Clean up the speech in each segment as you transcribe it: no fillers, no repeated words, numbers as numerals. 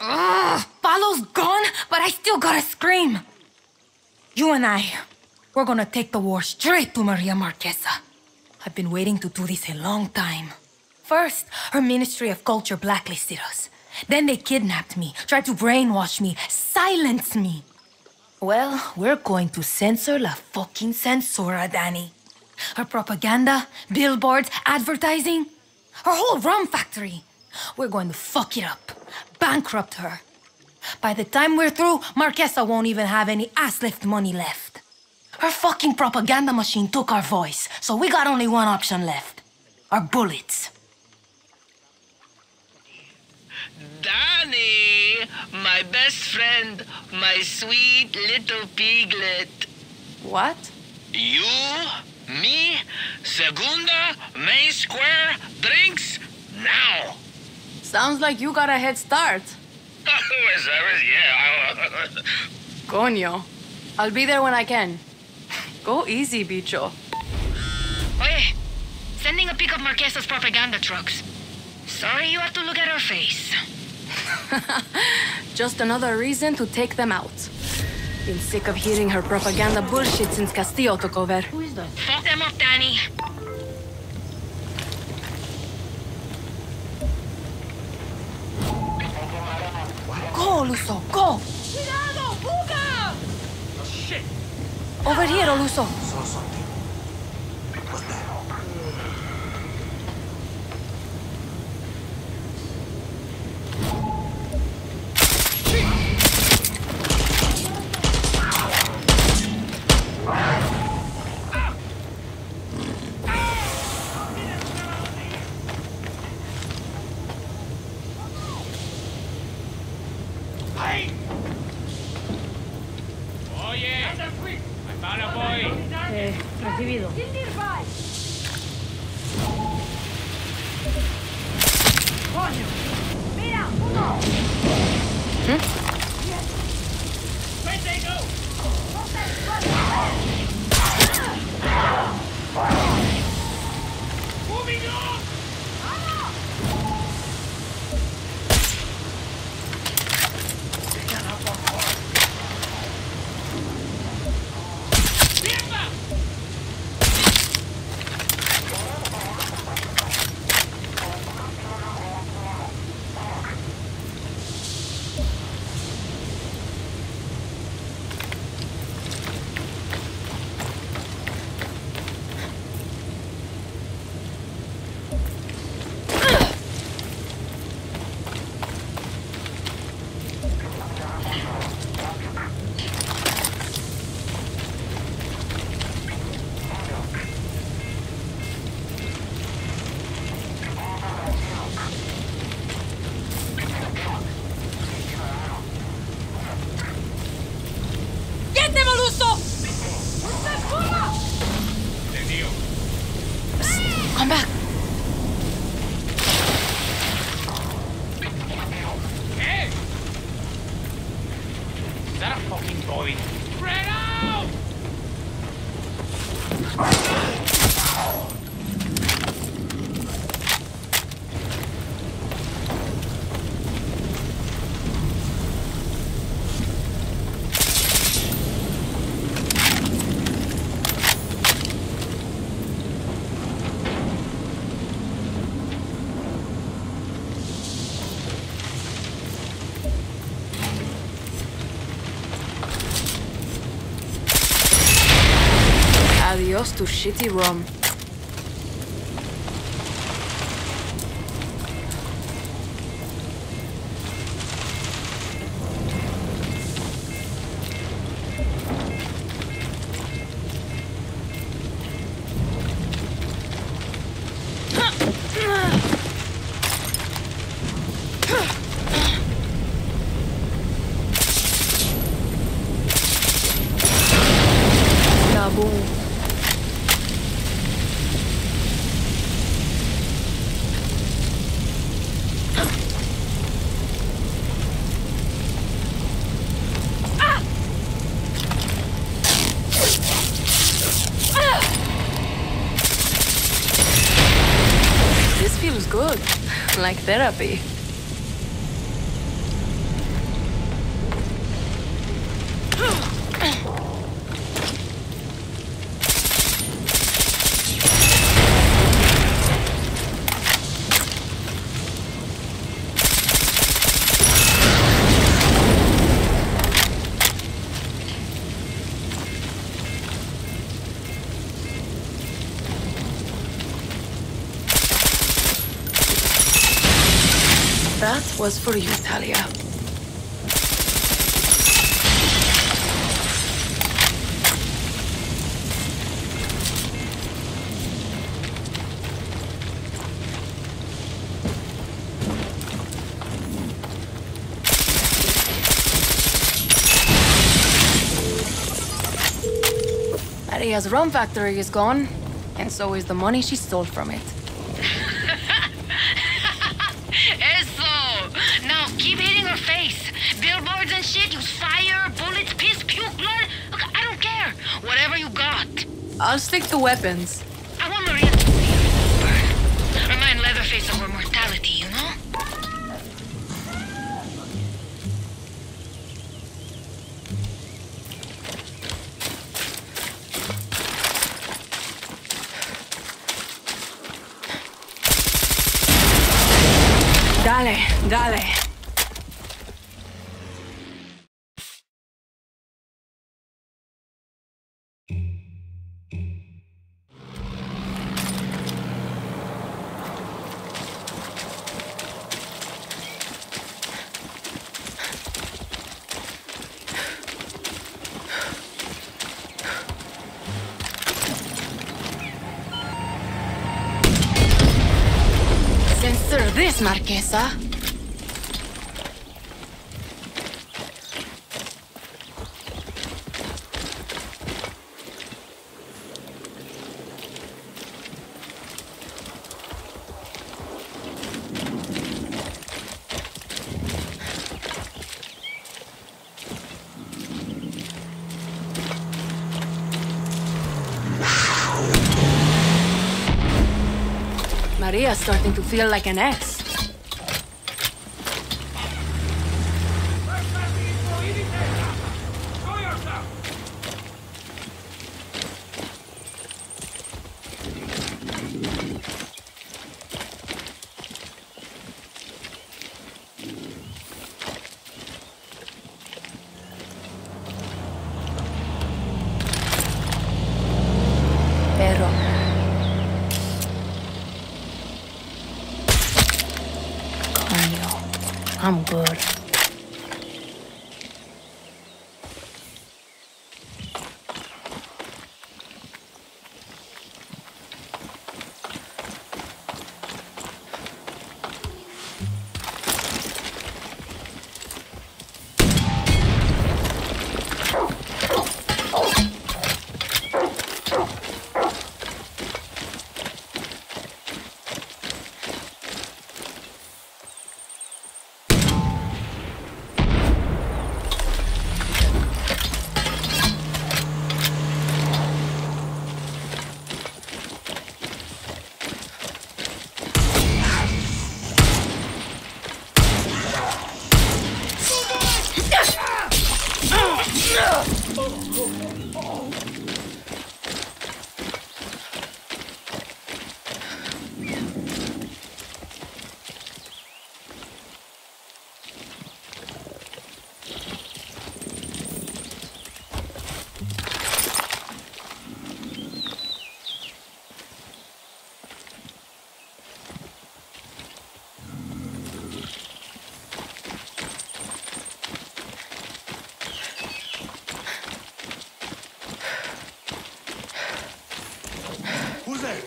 Paolo's gone, but I still gotta scream. You and we're gonna take the war straight to Maria Marquesa. I've been waiting to do this a long time. First, her Ministry of Culture blacklisted us. Then they kidnapped me, tried to brainwash me, silence me. Well, we're going to censor la fucking censora, Danny. Her propaganda, billboards, advertising, her whole rum factory. We're going to fuck it up, bankrupt her. By the time we're through, Marquesa won't even have any ass-lift money left. Her fucking propaganda machine took our voice, so we got only one option left. Our bullets. Danny, my best friend, my sweet little piglet. What? You, me, Segunda, Main Square, drinks, now. Sounds like you got a head start. Yeah. Coño. I'll be there when I can. Go easy, bicho. Oye, sending a pick of Marquesa's propaganda trucks. Sorry you have to look at her face. Just another reason to take them out. Been sick of hearing her propaganda bullshit since Castillo took over. Who is that? Fuck them up, Danny. Go, Luso, go! Cuidado, fuga! Oh, shit. Over here, Luso. Solo something. Lo spero. Oye, I found a boy. Recibido. Coño! Mira, uno! Where'd they go? Moving on! Come back. Hey! Is that a fucking boy? Spread out! Adios to shitty rum. Kaboom. This feels good, like therapy. was for you, Talia. Maria's rum factory is gone, and so is the money she stole from it. Eso! Now keep hitting her face. Billboards and shit, use fire, bullets, piss, puke, blood. Look, I don't care. Whatever you got. I'll stick to weapons. I want Maria to see her. Remind Leatherface of her mortality, you know? Dale, dale. Censor this, Marquesa. Maria's starting to feel like an ex. Pero I'm good. Who's there?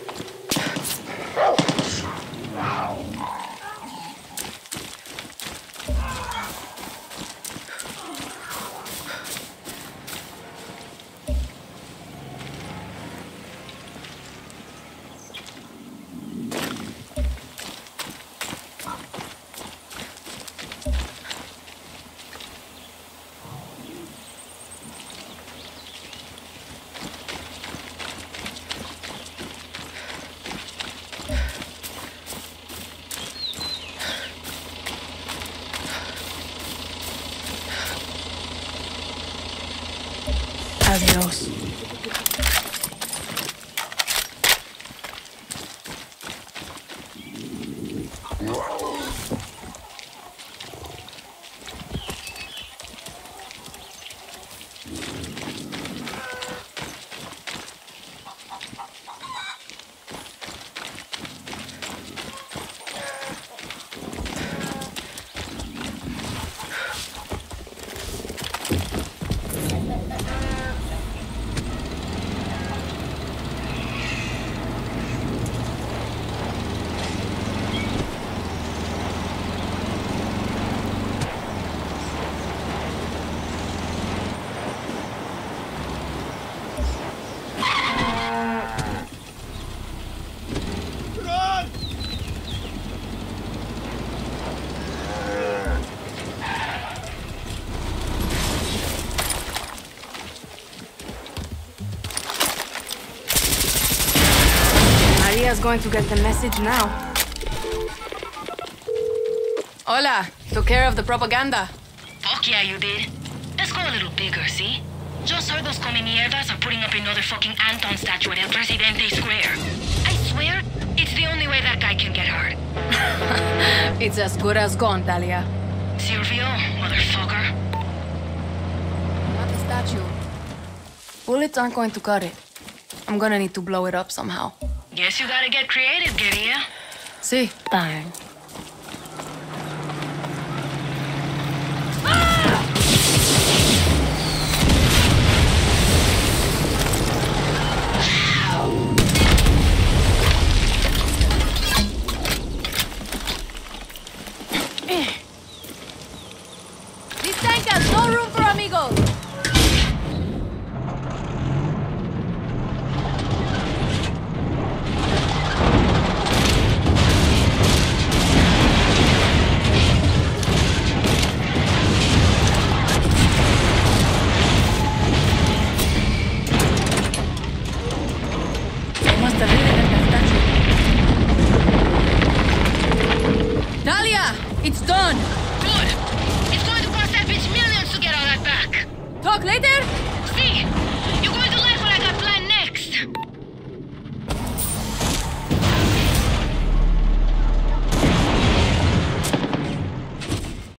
Adiós. going to get the message now. Hola, took care of the propaganda. Fuck yeah, you did. Let's go a little bigger, see? Just heard those come mierdas are putting up another fucking Anton statue at El Presidente Square. I swear, it's the only way that guy can get hurt. It's as good as gone, Talia. Silvio, motherfucker. Not the statue. Bullets aren't going to cut it. I'm gonna need to blow it up somehow. Guess you gotta get creative, guerrilla. See? Darn. This tank has no room for amigos! They must have hidden in the statue. Talia! It's done! Good. It's going to cost that bitch millions to get all that back. Talk later?